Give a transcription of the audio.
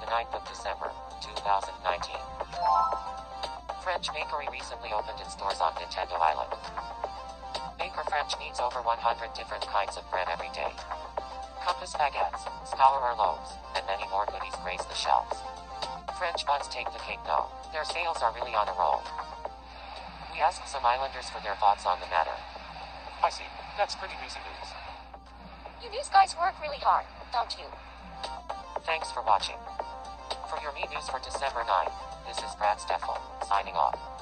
the 9th of December, 2019. French bakery recently opened its doors on Nintendo Island. Baker French needs over 100 different kinds of bread every day. Compass baguettes, scholar loaves, and many more goodies grace the shelves. French buns take the cake though. Their sales are really on a roll. We asked some islanders for their thoughts on the matter. I see. That's pretty easy news. You news guys work really hard, don't you? Thanks for watching. For your Me News for December 9th, this is Brad Steffel, signing off.